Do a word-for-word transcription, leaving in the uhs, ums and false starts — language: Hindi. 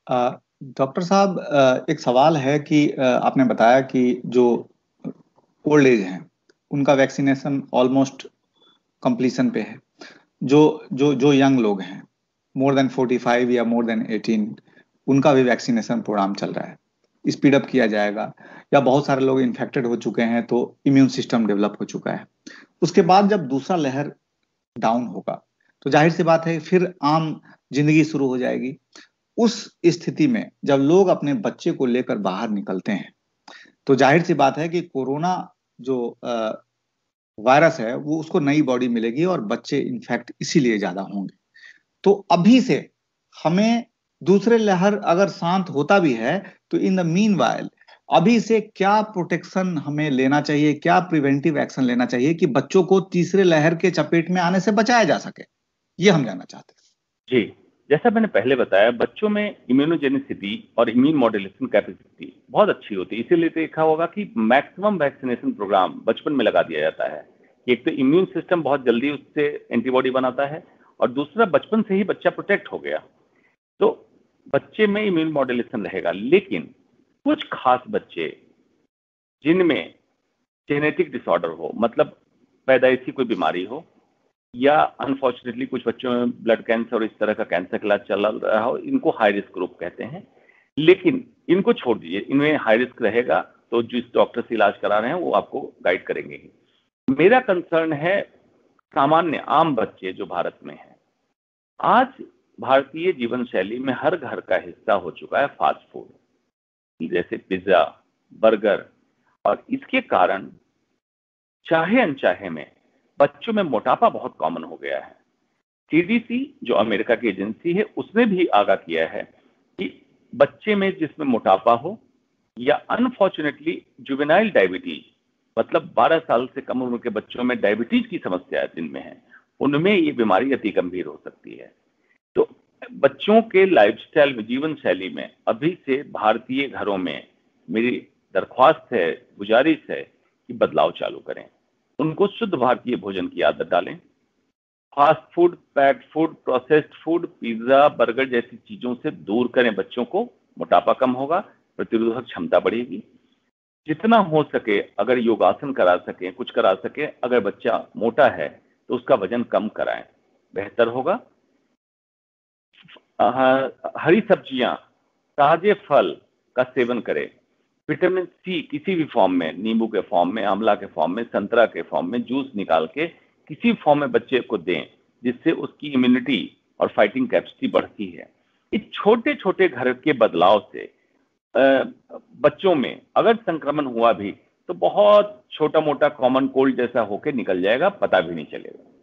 अ, डॉक्टर साहब अ, एक सवाल है कि अ, आपने बताया कि जो ओल्ड एज हैं, उनका वैक्सीनेशन ऑलमोस्ट कंप्लीशन पे है। जो जो जो यंग लोग हैं, मोर देन फोर्टी फाइव या मोर देन एटीन, उनका भी वैक्सीनेशन प्रोग्राम चल रहा है। स्पीड अप किया जाएगा, या बहुत सारे लोग इन्फेक्टेड हो चुके हैं तो इम्यून सिस्टम डेवलप हो चुका है। उसके बाद जब दूसरा लहर डाउन होगा, तो जाहिर सी बात है फिर आम जिंदगी शुरू हो जाएगी। उस स्थिति में जब लोग अपने बच्चे को लेकर बाहर निकलते हैं, तो जाहिर सी बात है कि कोरोना जो वायरस है वो उसको नई बॉडी मिलेगी और बच्चे इन्फेक्ट इसीलिए ज्यादा होंगे। तो अभी से हमें, दूसरे लहर अगर शांत होता भी है तो इन द मीन वाइल अभी से क्या प्रोटेक्शन हमें लेना चाहिए, क्या प्रिवेंटिव एक्शन लेना चाहिए कि बच्चों को तीसरे लहर के चपेट में आने से बचाया जा सके, ये हम जानना चाहते हैं। जी, जैसा मैंने पहले बताया, बच्चों में इम्यूनोजेनिसिटी और इम्यून मॉड्यूलेशन कैपेसिटी बहुत अच्छी होती है। इसीलिए देखा होगा कि मैक्सिमम वैक्सीनेशन प्रोग्राम बचपन में लगा दिया जाता है। एक तो इम्यून सिस्टम बहुत जल्दी उससे एंटीबॉडी बनाता है, और दूसरा बचपन से ही बच्चा प्रोटेक्ट हो गया, तो बच्चे में इम्यून मॉड्यूलेशन रहेगा। लेकिन कुछ खास बच्चे जिनमें जेनेटिक डिसऑर्डर हो, मतलब पैदाइशी कोई बीमारी हो, या अनफॉर्चुनेटली कुछ बच्चों में ब्लड कैंसर और इस तरह का कैंसर का इलाज चल रहा हो, इनको हाई रिस्क ग्रुप कहते हैं। लेकिन इनको छोड़ दीजिए, इनमें हाई रिस्क रहेगा तो जिस डॉक्टर से इलाज करा रहे हैं वो आपको गाइड करेंगे ही। मेरा कंसर्न है सामान्य आम बच्चे जो भारत में हैं। आज भारतीय जीवन शैली में हर घर का हिस्सा हो चुका है फास्ट फूड, जैसे पिज्जा, बर्गर, और इसके कारण चाहे अनचाहे में बच्चों में मोटापा बहुत कॉमन हो गया है। सीडीसी जो अमेरिका की एजेंसी है, उसने भी आगाह किया है कि बच्चे में जिसमें मोटापा हो, या अनफॉर्चुनेटली जुवेनाइल डायबिटीज, मतलब बारह साल से कम उम्र के बच्चों में डायबिटीज की समस्या जिनमें है, उनमें ये बीमारी अति गंभीर हो सकती है। तो बच्चों के लाइफस्टाइल में, जीवन शैली में अभी से भारतीय घरों में मेरी दरख्वास्त है, गुजारिश है कि बदलाव चालू करें। उनको शुद्ध भारतीय भोजन की आदत डालें। Fast food, packed food, processed food, pizza, burger जैसी चीजों से दूर करें बच्चों को। मोटापा कम होगा, प्रतिरोधक क्षमता बढ़ेगी। जितना हो सके अगर योगासन करा सकें, कुछ करा सकें, अगर बच्चा मोटा है तो उसका वजन कम कराएं, बेहतर होगा। हरी सब्जियां, ताजे फल का सेवन करें। विटामिन सी किसी भी फॉर्म में, नींबू के फॉर्म में, आंवला के फॉर्म में, संतरा के फॉर्म में, जूस निकाल के किसी फॉर्म में बच्चे को दें, जिससे उसकी इम्यूनिटी और फाइटिंग कैपेसिटी बढ़ती है। इस छोटे छोटे घर के बदलाव से बच्चों में अगर संक्रमण हुआ भी तो बहुत छोटा मोटा कॉमन कोल्ड जैसा होकर निकल जाएगा, पता भी नहीं चलेगा।